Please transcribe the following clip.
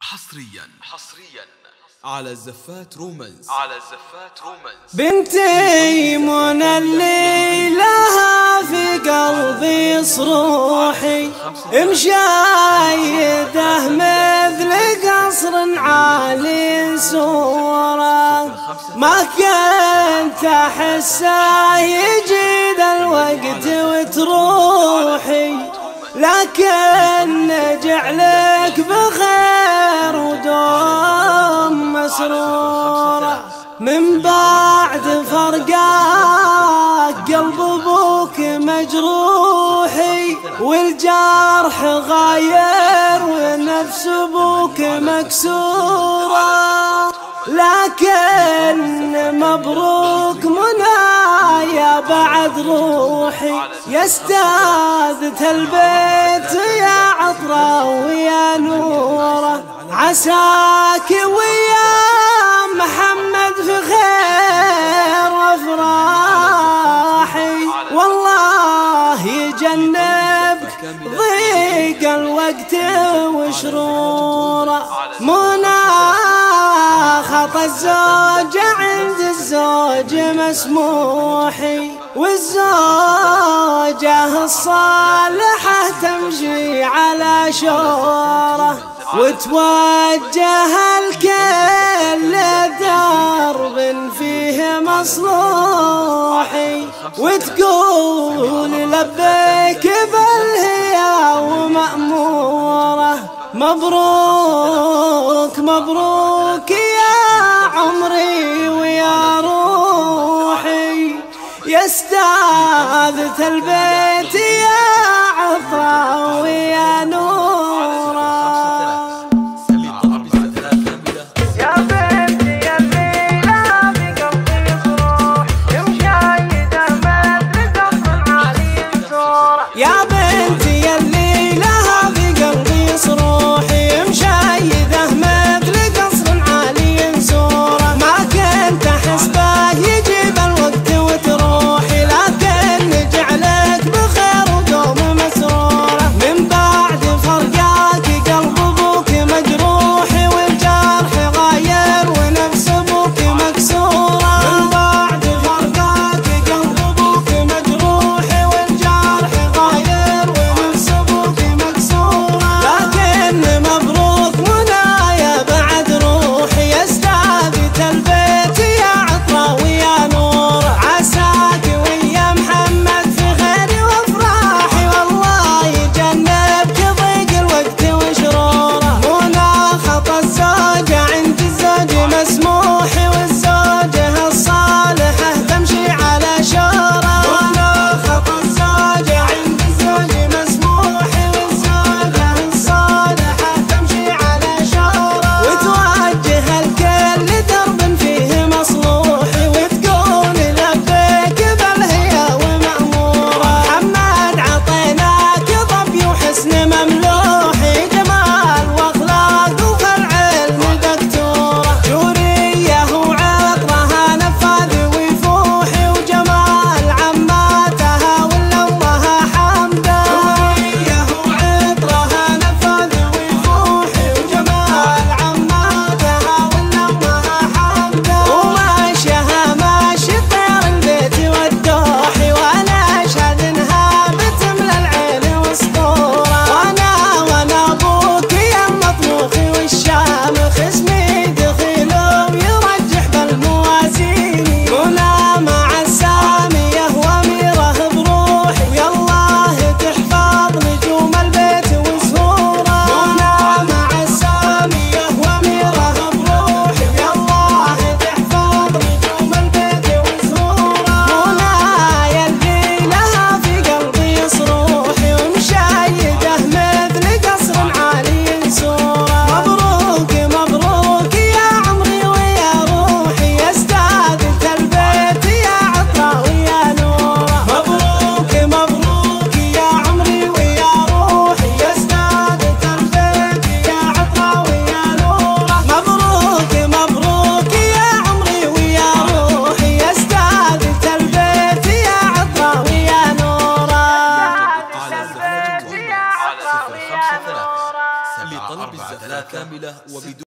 حصريا على الزفات رومانس. بنتي منى اللي لها في قلبي صروحي مشايده مثل قصر عالي سوره، ما كنت احسه يجي ذا الوقت وتروحي، لكن جعلك بخير ودوم مسرورة. من بعد فرقاك قلب ابوك مجروحي، والجرح غاير ونفس ابوك مكسورة، لكن مبروك منايا بعد روحي يا استاذة البيت يا عطرة ويا نورة، عساك ويا محمد في خير وافراحي، والله يجنبك ضيق الوقت وشروره. منى خطى الزوجة عند الزوج مسموحي، والزوجة الصالحة تمشي على شوره، وتوجه الكل درب فيه مصلوحي، وتقول لبيك بل هي ومأمورة. مبروك مبروك يا عمري ويا روحي، يا استاذة البيت يا عطرة ويا نورة. يا بنتي اللي لها في قلبي صروح مشايده مثل قصر عالي سوره، يا بنتي اللي لها في قلبي صروح مشايده مثل قصر عالي سوره، ما كنت احس به يجيب الوقت وتروحي، لكن جعلك بخير وبدون